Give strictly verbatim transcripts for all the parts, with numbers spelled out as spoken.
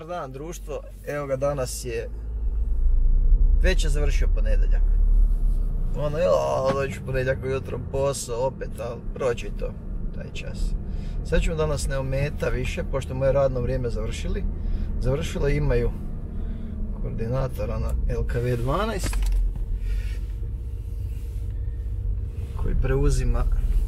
Dobar dan društvo, evo ga danas je, već je završio ponedjeljak. Ono, jel, dođu ponedjeljak ujutro posao opet, ali proći to, taj čas. Sad ćemo da nas ne ometa više, pošto moje radno vrijeme završili. Završilo imaju koordinatora na L K V dvanaest koji preuzima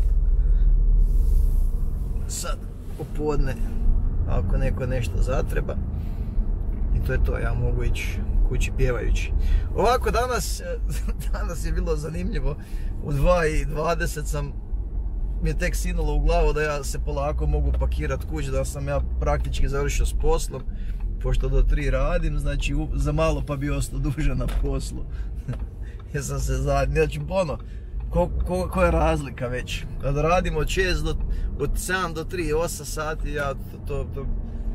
sad popodne ako neko nešto zatreba. I to je to, ja mogu ići kući pjevajući. Ovako danas, danas je bilo zanimljivo. U dva i dvadeset sam mi je tek sinulo u glavu da ja se polako mogu pakirat kući, da sam ja praktički završio s poslom. Pošto do tri radim, znači za malo pa bi ostao duže na poslu. Jer sam se zadnji, znači ono, ko, ko, ko je razlika već? Kad radim od šest do, od sedam do tri, osam sati, ja to, to, to,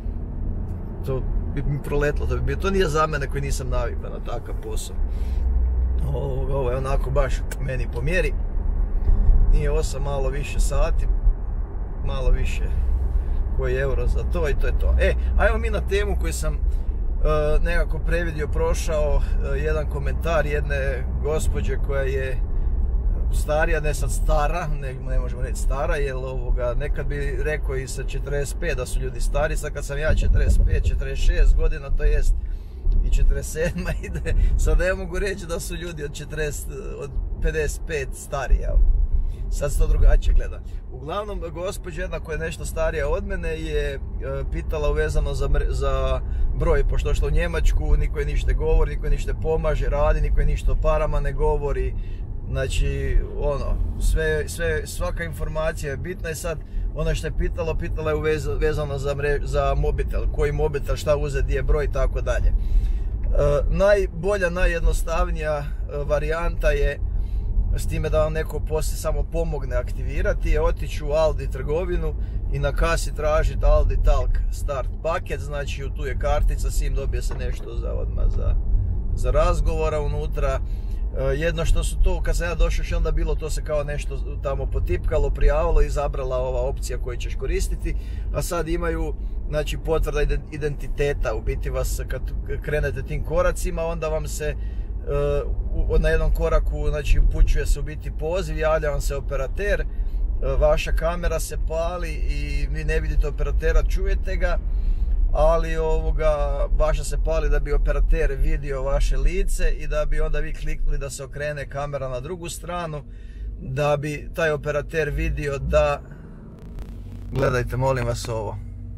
to bi mi proletlo, to bi bio, to nije za mene koji nisam navikao na takav posao. Ovo, ovo je onako baš meni po mjeri. Nije osam, malo više sati, malo više koji euro za to i to je to. E, ajmo mi na temu koju sam uh, nekako previdio, prošao, uh, jedan komentar jedne gospođe koja je starija, ne sad stara, ne, ne možemo reći stara, jer ovoga, nekad bi rekao i sa četrdeset pet da su ljudi stari, sad kad sam ja četrdeset pet, četrdeset šest godina, to jest i četrdeset sedam ide, sad ne mogu reći da su ljudi od, četrdeset, od pedeset pet stari, jel? Sad se to drugačije gleda. Uglavnom, gospođa jedna koja je nešto starija od mene je e, pitala uvezano za, za broj, pošto što u Njemačku niko je ništa govori, niko je ništa pomaže, radi, niko je ništa o parama ne govori. Znači, ono, sve, sve, svaka informacija je bitna i sad ono što je pitalo, pitala je uvez, vezano za, mre, za mobitel, koji mobitel, šta uzeti, gdje je broj i tako dalje. E, najbolja, najjednostavnija varijanta je, s time da vam neko poslije samo pomogne aktivirati, je otići u Aldi trgovinu i na kasi tražiti Aldi Talk Start paket, znači tu je kartica, s tim dobije se nešto za odmah za, za razgovora unutra. Jedno što su to, kad sam ja došao još onda bilo, to se kao nešto tamo potipkalo, prijavilo i izabrala ova opcija koju ćeš koristiti, a sad imaju, znači, potvrda identiteta, u biti vas kad krenete tim koracima, onda vam se uh, na jednom koraku, znači, upućuje se u biti poziv, javlja vam se operater, uh, vaša kamera se pali i vi ne vidite operatera, čujete ga, ali ovoga, vaša se pali da bi operater vidio vaše lice i da bi onda vi kliknuli da se okrene kamera na drugu stranu, da bi taj operater vidio da, gledajte molim vas ovo,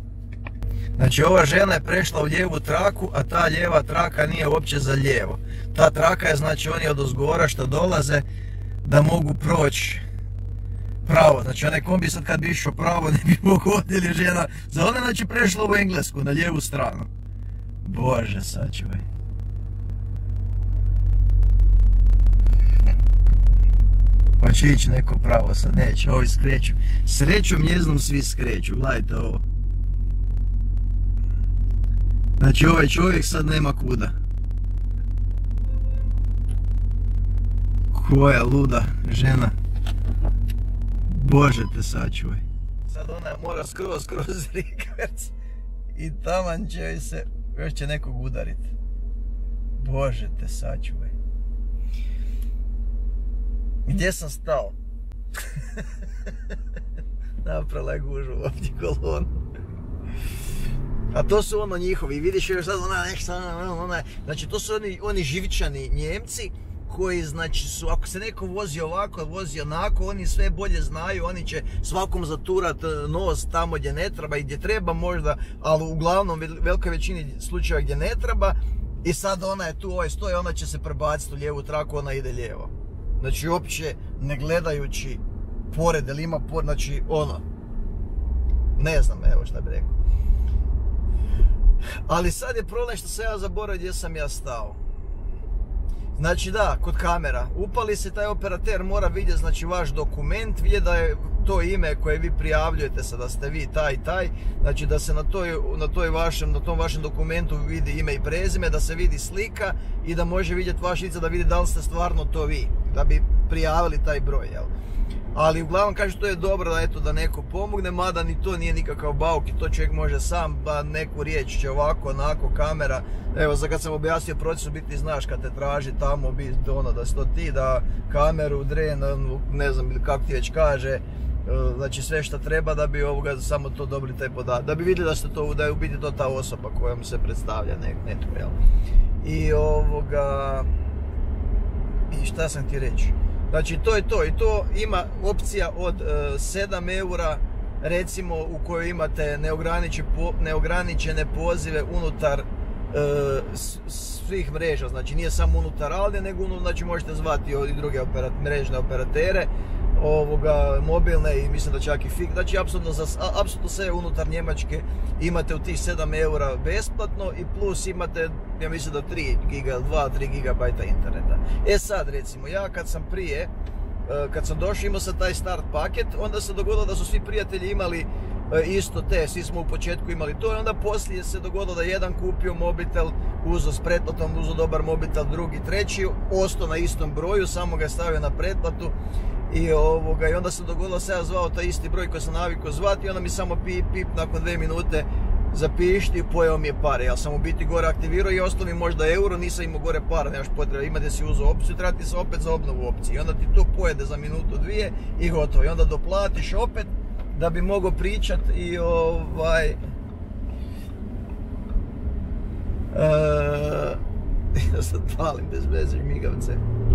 znači ova žena je prešla u lijevu traku, a ta lijeva traka nije uopće za lijevo. Ta traka je, znači, oni od ozgora što dolaze da mogu proći pravo, znači onaj kombi sad kad bi išao pravo ne bi mogu odjeli žena, za ona znači prešla u Englesku na lijevu stranu. Bože sačuvaj. Pa će ići neko pravo, sad neće, ovi skreću. Srećom njeznom svi skreću, gledajte ovo. Znači ovaj čovjek sad nema kuda. Koja luda žena. Bože te sačuvaj. Sad ona mora skroz, skroz rikverc i taman će se, još će nekog udarit. Bože te sačuvaj. Gdje sam stao? Napravila je gužu ovdje kolonu. A to su ono njihovi, vidiš još sad ona nešto, ona, znači to su oni, oni živičani Njemci, koji, znači, su, ako se neko vozi ovako, vozi onako, oni sve bolje znaju, oni će svakom zaturat nos tamo gdje ne treba i gdje treba možda, ali uglavnom velika većini slučajeva gdje ne treba, i sad ona je tu, ovaj stoji, ona će se prebaciti u lijevu traku, ona ide lijevo. Znači, uopće ne gledajući pored, ili ima pored, znači, ono, ne znam, evo šta bi rekao. Ali sad je problem što sam ja zaboravio gdje sam ja stao. Znači da, kod kamera, upali se, taj operater mora vidjeti, znači, vaš dokument, vidjeti da je to ime koje vi prijavljujete se, da ste vi taj i taj, znači da se na, toj, na, toj vašem, na tom vašem dokumentu vidi ime i prezime, da se vidi slika i da može vidjeti vaš lice, da vidi da li ste stvarno to vi, da bi prijavili taj broj, jel? Ali uglavnom kaže to je dobro da, eto, da neko pomogne, mada ni to nije nikakav bauk i to čovjek može sam, ba neku riječ će ovako, onako, kamera. Evo, za kad sam objasnio proces, u biti znaš kad te traži tamo, ono, da si to ti, da kameru, dren, ne znam ili kako ti već kaže, znači sve što treba da bi ovoga samo to dobili taj podatak, da bi vidjeli da, ste to, da je u biti to ta osoba koja mu se predstavlja netko, jel? I ovoga, i šta sam ti reći? Znači to je to i to ima opcija od e, sedam eura recimo u kojoj imate neograničene, po, neograničene pozive unutar e, svih mreža, znači nije samo unutar Alde, nego unutar, znači možete zvati i druge operat, mrežne operatere, ovoga, mobilne i mislim da čak i fik, znači apsolutno, za, apsolutno sve unutar Njemačke imate u tih sedam eura besplatno i plus imate, ja mislim da tri giga, dva do tri gigabajta interneta. E sad recimo, ja kad sam prije, kad sam došao imao sam taj start paket, onda se dogodilo da su svi prijatelji imali isto te, svi smo u početku imali to i onda poslije se dogodilo da jedan kupio mobitel, uzo s pretplatom, uzo dobar mobitel, drugi, treći, ostao na istom broju, samo ga je stavio na pretplatu. I, ovoga, I onda se dogodilo da se ja zvao taj isti broj koji sam navikao zvati i onda mi samo pip, pip, nakon dve minute zapišti i pojeo mi je pare. Ja sam u biti gore aktivirao i ostao mi možda euro, nisam imao gore para, nemaš potreba, imate si uzo opciju, treba ti se opet za obnovu opcije. I onda ti to pojede za minutu, dvije i gotovo. I onda doplatiš opet da bi mogao pričat i ovaj... E, ja sad palim bez veze migavce.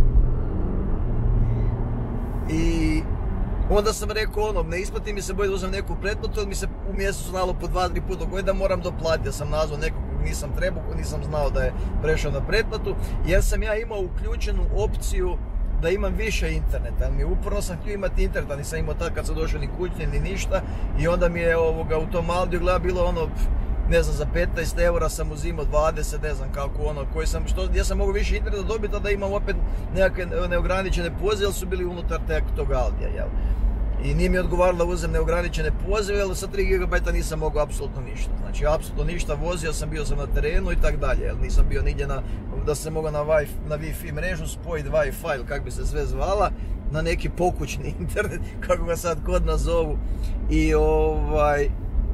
I onda sam rekao ono, ne isplati mi se bolje da uzem neku pretplatu, jer mi se u mjesecu znalo po dva, tri puta koji da moram doplatiti. Ja sam nazvao nekog kog nisam trebao, kog nisam znao da je prešao na pretplatu, jer sam ja imao uključenu opciju da imam više interneta. Mi uporno sam htio imati interneta, nisam imao tad kad sam došao ni kućni ni ništa i onda mi je ovoga, u tom Aldiju gleda bilo ono, ne znam, za petnaest eura sam uzimao dvadeset, ne znam kako ono, koji sam, što, gdje sam mogao više interneta dobiti, a da imam opet nekakve neograničene pozive, jer su bili unutar tog Aldija, jel? I nije mi odgovaralo da uzem neograničene pozive, jer sa tri gigabajta nisam mogao apsolutno ništa. Znači, apsolutno ništa, vozio sam, bio sam na terenu i tak dalje, jel? Nisam bio nigdje na, da se mogao na, wi, na Wi-Fi mrežu spojiti Wi-Fi, ili kako bi se sve zvala, na neki pokućni internet, kako ga sad kod nas zovu. I ovaj...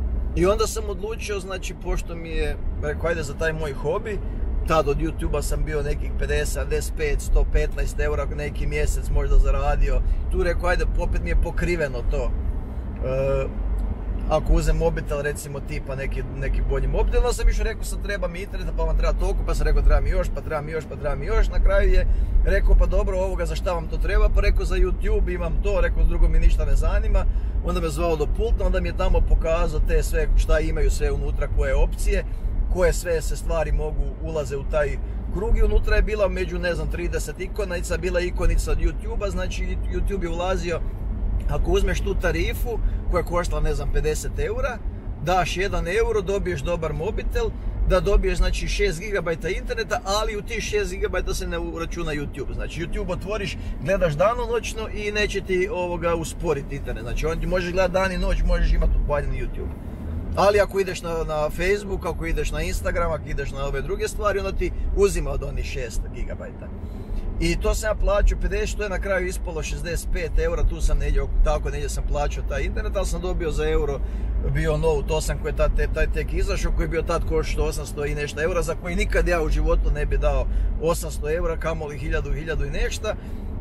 I onda sam odlučio, znači, pošto mi je, rekao, ajde za taj moj hobi, tad od YouTube-a sam bio nekih pedeset, sedamdeset pet, sto petnaest eura neki mjesec možda zaradio. Tu rekao, ajde, opet mi je pokriveno to. E, ako uzem mobitel, recimo, tipa neki, neki bolji mobitel, onda sam išao, rekao sam, treba mi interneta, pa vam treba toliko, pa sam rekao, treba mi još, pa treba mi još, pa treba mi još. Na kraju je rekao, pa dobro, ovoga, za šta vam to treba? Pa rekao, za YouTube imam to, rekao, drugo mi ništa ne zanima. Onda me zvao do pulta, onda mi je tamo pokazao te sve, šta imaju sve unutra, koje opcije, koje sve se stvari mogu, ulaze u taj krug i unutra je bila među, ne znam, trideset ikonica, bila ikonica od YouTube-a, znači YouTube je ulazio, ako uzmeš tu tarifu koja koštala, ne znam, pedeset eura, daš jedan euro, dobiješ dobar mobitel, da dobiješ, znači, šest gigabajta interneta, ali u tih šest gigabajta se ne uračuna YouTube. Znači, YouTube otvoriš, gledaš danonoćno i neće ti ovoga usporiti internet. Znači, on ti možeš gledati dan i noć, možeš imati upaljen YouTube. Ali ako ideš na, na Facebook, ako ideš na Instagram, ako ideš na ove druge stvari, onda ti uzima od onih šest gigabajta. I to sam ja plaćao pedeset, to je na kraju ispalo šezdeset pet eura, tu sam negdje, tako negdje sam plaćao taj internet, ali sam dobio za euro bio Note osam koji je tad, taj tek izašao, koji je bio tad koštao osamsto i nešto eura, za koji nikad ja u životu ne bi dao osamsto eura, kamoli hiljadu, hiljadu i nešto,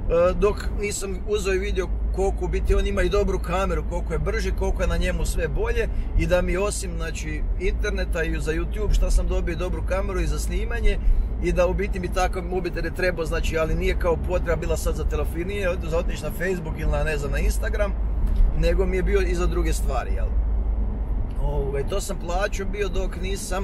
dok nisam uzeo i vidio koliko biti on ima i dobru kameru, koliko je brži, koliko je na njemu sve bolje i da mi osim, znači, interneta i za YouTube šta sam dobio dobru kameru i za snimanje i da u biti mi takav mobitel je trebao, znači, ali nije kao potreba bila sad za telefon, nije za otići na Facebook ili na, ne znam, na Instagram, nego mi je bio i za druge stvari, jel? Ovaj, to sam plaćao bio dok nisam,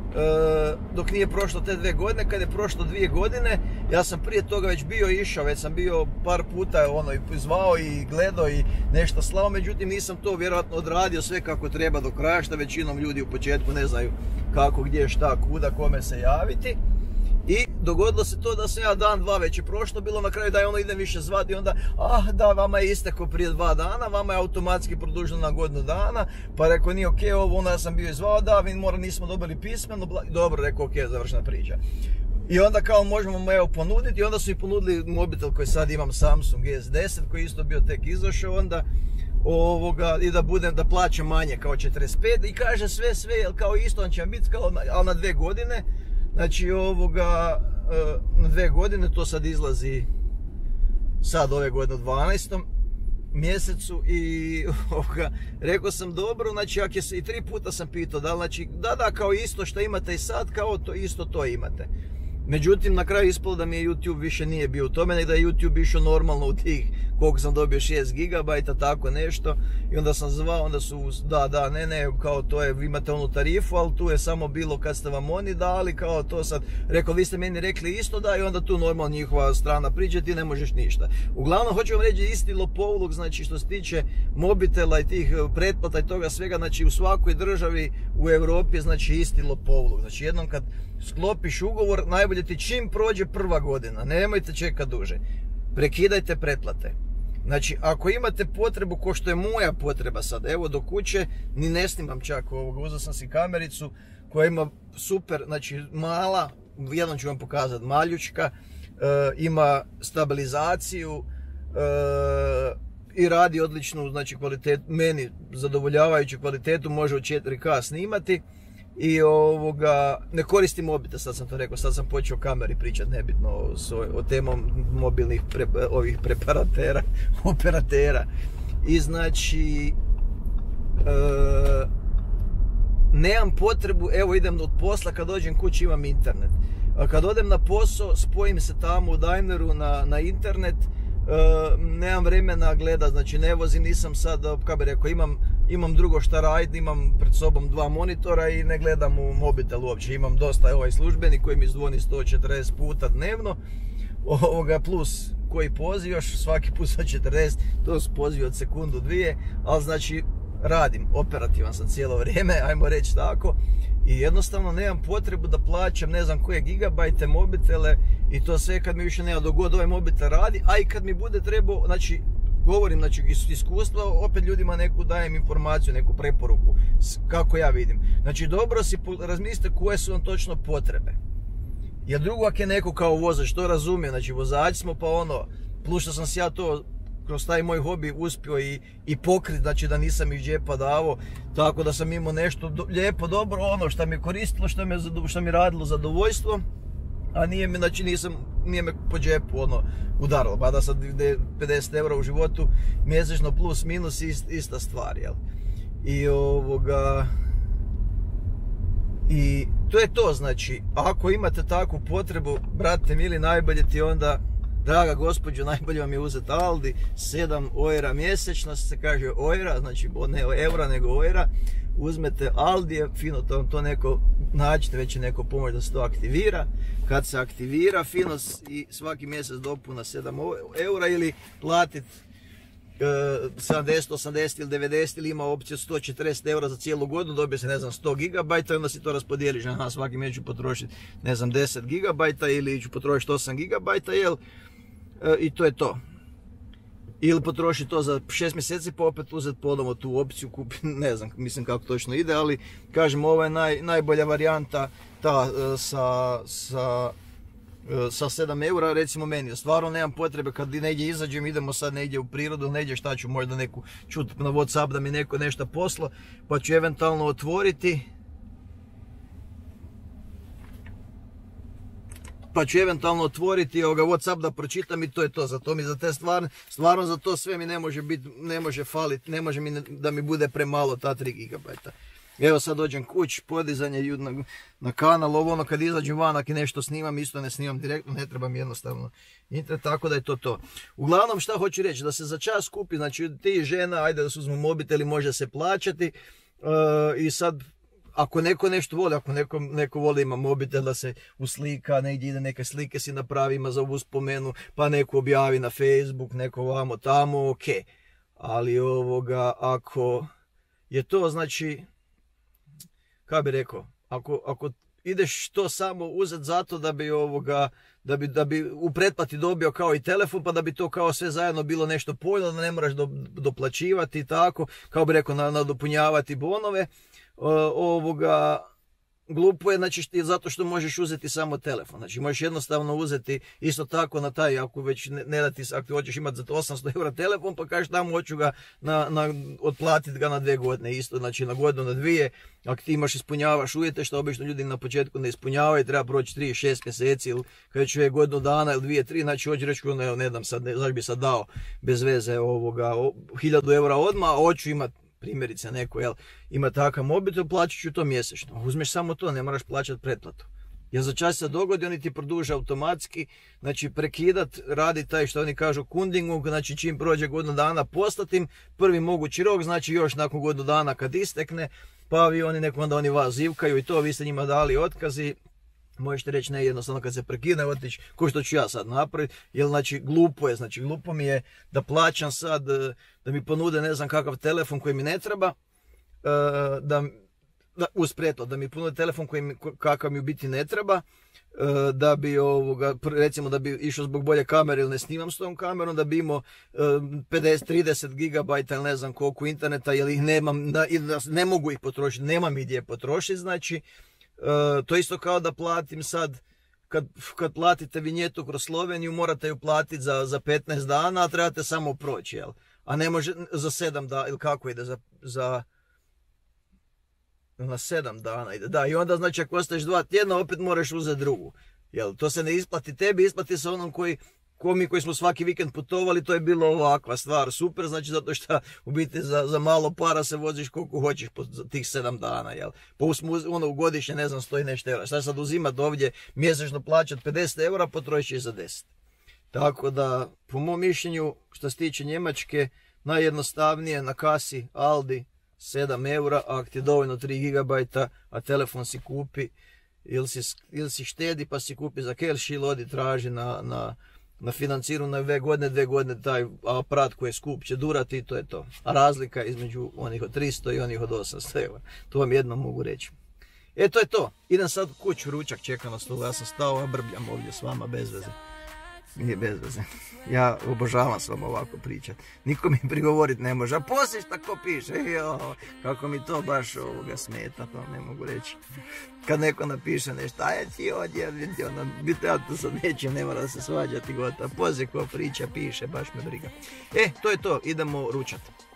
e, dok nije prošlo te dvije godine. Kad je prošlo dvije godine, ja sam prije toga već bio išao, već sam bio par puta ono, i zvao i gledao i nešto slao, međutim nisam to vjerojatno odradio sve kako treba do kraja, što većinom ljudi u početku ne znaju kako, gdje, šta, kuda, kome se javiti. I dogodilo se to da sam ja dan, dva već je prošlo, bilo na kraju da je ono idem više zvati i onda, ah da, vama je istekao prije dva dana, vama je automatski produženo na godinu dana, pa rekao nije okej, ovo, onda sam bio izvao, da, vi mora, nismo dobili pismeno, dobro, rekao okej, završena priča. I onda kao možemo mu evo ponuditi i onda su mi ponudili mobitel koji sad imam, Samsung S deset koji isto bio tek izašao onda ovoga, i da budem, da plaćam manje kao četrdeset pet i kaže sve sve, jel kao isto on će biti kao, ali na dve godine, znači ovoga, na dve godine to sad izlazi sad ove godine u dvanaestom mjesecu i ovoga, rekao sam dobro, znači ako je, i tri puta sam pitao da, znači da da kao isto što imate i sad, kao to isto to imate. Međutim, na kraju ispalo da mi je YouTube više nije bio u tome, nego da je YouTube išao normalno u tih, koliko sam dobio, šest gigabajta, tako nešto. I onda sam zvao, onda su, da, da, ne, ne, kao to je, vi imate onu tarifu, ali tu je samo bilo kad ste vam oni dali, kao to sad, rekao, vi ste meni rekli isto da, i onda tu normalno njihova strana priđe, ti ne možeš ništa. Uglavnom, hoću vam reći isti lopovluk, znači što se tiče mobitela i tih pretplata i toga svega, znači u svakoj državi u Europi, znači isti lopovluk. Znači jednom kad sklopiš ugovor, najbolje ti čim prođe prva godina, nemojte čekati duže, prekidajte pretplate. Znači, ako imate potrebu, ko što je moja potreba sad, evo do kuće, ni ne snimam čak ovoga, uzeo sam si kamericu koja ima super, znači mala, jednom ću vam pokazati, maljučka, e, ima stabilizaciju e, i radi odličnu, znači kvalitet, meni zadovoljavajuću kvalitetu, može u četiri K snimati. I ovoga, ne koristim mobitel, sad sam to rekao, sad sam počeo o kameri pričati, nebitno o, o temom mobilnih pre, ovih preparatera, operatera. I znači, e, nemam potrebu, evo idem od posla, kad dođem kući imam internet. A kad odem na posao, spojim se tamo u Daimleru na, na internet, e, nemam vremena gledat, znači ne vozim, nisam sad, kako bi rekao, imam, imam drugo šta raditi, imam pred sobom dva monitora i ne gledam u mobitel uopće, imam dosta ovaj službenik koji mi zvoni sto četrdeset puta dnevno, ovoga plus koji poziv još svaki put sto četrdeset, to su pozivi od sekundu dvije, ali znači radim, operativan sam cijelo vrijeme, ajmo reći tako, i jednostavno nemam potrebu da plaćam ne znam koje gigabajte, mobitele i to sve kad mi više nema dogod ovaj mobitel radi, a i kad mi bude trebao, znači govorim, znači iz iskustva, opet ljudima neku dajem informaciju, neku preporuku, kako ja vidim. Znači dobro si razmislite koje su vam točno potrebe. Jer drugo ako je neko kao vozač, to razumije, znači vozač smo pa ono, plus što sam si ja to kroz taj moj hobi uspio i, i pokrit, znači da nisam iz džepa davao, tako da sam imao nešto do, lijepo, dobro, ono što mi je koristilo, što mi, što mi radilo zadovoljstvo, a nije mi, znači nisam, nije me po džepu ono udarilo, pa da sad pedeset eura u životu mjesečno plus minus ist, ista stvar, jel? I ovoga, i to je to, znači, ako imate takvu potrebu, brate mili, najbolje ti onda, draga gospođo, najbolje vam je uzeti Aldi, sedam ojera mjesečno, se kaže ojera, znači ne eura nego ojera, uzmete Aldi, fino to, to neko, nađete već je neko pomoć da se to aktivira, kad se aktivira, fino i svaki mjesec dopuna sedam eura ili platit e, sedamdeset, osamdeset ili devedeset ili ima opciju sto četrdeset eura za cijelu godinu, dobije se ne znam sto gigabajta i onda si to raspodijeliš, aha, svaki mjesec ću potrošiti ne znam deset gigabajta ili ću potrošiti osam gigabajta, jel? E, i to je to. Ili potroši to za šest mjeseci pa opet uzeti ponovno tu opciju, kupi, ne znam, mislim kako točno ide, ali kažem, ovo je naj, najbolja varijanta ta sa, sa, sa sedam eura, recimo meni. Stvarno nemam potrebe kad negdje izađem, idemo sad negdje u prirodu, negdje šta ću možda neku čuti na WhatsApp da mi neko nešto posla, pa ću eventualno otvoriti. Pa ću eventualno otvoriti ovoga WhatsApp da pročitam i to je to. Zato mi za te stvarno, stvarno za to sve mi ne može biti, ne može faliti, ne može mi ne, da mi bude premalo ta tri gigabajta. Evo sad dođem kuć, podizanje na, na kanal, ovo ono kad izađem van, ako nešto snimam, isto ne snimam direktno, ne trebam jednostavno internet, tako da je to to. Uglavnom šta hoću reći, da se za čas kupi, znači ti žena, ajde da se uzmu mobiteli, može se plaćati uh, i sad ako neko nešto voli, ako neko, neko voli ima mobitel da se uslika, negdje ide neke slike si napravi, ima za uspomenu, pa neko objavi na Facebook, neko vamo tamo, ok. Ali ovoga, ako je to, znači, kako bi rekao, ako, ako ideš to samo uzeti zato da bi ovoga, da bi, da bi u pretplati dobio kao i telefon, pa da bi to kao sve zajedno bilo nešto povoljno, da ne moraš do, doplaćivati i tako, kao bi rekao, nadopunjavati bonove, ovoga, glupo je, znači, zato što možeš uzeti samo telefon. Znači, možeš jednostavno uzeti isto tako na taj, ako već ne, ne da ti, ako hoćeš imati za osamsto eura telefon, pa kažeš tamo hoću ga na, na, otplatiti ga na dvije godine, isto, znači na godinu, na dvije. Ako ti imaš, ispunjavaš uvjete, što obično ljudi na početku ne ispunjavaju, treba proći tri, šest mjeseci ili kada će je godinu dana ili dvije, tri, znači hoću reći, ne, ne dam sad, ne, zašto bi sad dao bez veze ovoga, hiljadu eura odmah, a hoću imati, primjerice neko, jel, ima takav mobitel, plaćat ću to mjesečno. Uzmeš samo to, ne moraš plaćati pretplatu. Jer za čas se dogodi, oni ti produže automatski, znači prekidat, radi taj što oni kažu kundingu, znači čim prođe godinu dana poslatim, prvi mogući rok, znači još nakon godinu dana kad istekne, pa vi oni neko onda oni vas zivkaju i to, vi ste njima dali otkazi. Možete reći ne, jednostavno kad se prekine otići, ko što ću ja sad napraviti, jer znači glupo je, znači glupo mi je da plaćam sad, da mi ponude ne znam kakav telefon koji mi ne treba, da, da uz pretplatu, da mi ponude telefon koji mi, kakav mi u biti ne treba, da bi ovoga, recimo da bi išao zbog bolje kamere ili ne snimam s tom kamerom, da bi imao pedeset trideset gigabajta ili ne znam koliko interneta, jer ih nemam, da, ne mogu ih potrošiti, nemam ih gdje potrošiti, znači. Uh, to isto kao da platim sad, kad, kad platite vinjetu kroz Sloveniju, morate ju platiti za, za petnaest dana, a trebate samo proći, jel? A ne može za sedam dana, ili kako ide, za, za na sedam dana ide, da, i onda znači ako ostaješ dva tjedna, opet moraš uzeti drugu, jel? To se ne isplati tebi, isplati se onom koji, ko mi koji smo svaki vikend putovali, to je bilo ovakva stvar, super, znači zato što u biti za, za malo para se voziš koliko hoćeš po tih sedam dana, jel? Pa ono u godišnje, ne znam, stoji nešto eura. Šta sad uzimat ovdje mjesečno plaćat pedeset eura, potrošiš za deset. Tako da, po mom mišljenju, što se tiče Njemačke, najjednostavnije na kasi Aldi sedam eura, a ako ti je dovoljno tri gigabajta, a telefon si kupi, ili si, ili si štedi pa si kupi za cash ili odi traži na, na na financiru na dve godine, dve godine taj aparat koji je skup će durati i to je to. A razlika između onih od tristo i onih od osamsto eura. To vam jedno mogu reći. E to je to. Idem sad u kuću, ručak čeka na stolu. Ja sam stao, a brbljam ovdje s vama bez veze. Nije bez veze. Ja obožavam s vama ovako pričati. Niko mi prigovoriti ne može. A poslije šta ko piše? Jo, kako mi to baš ovoga smeta, to ne mogu reći. Kad neko napiše nešto, aj ti ovdje, ono, biti ja tu sad nećem, ne mora se svađati gotovo. Poslije ko priča, piše, baš me briga. E, to je to, idemo ručati.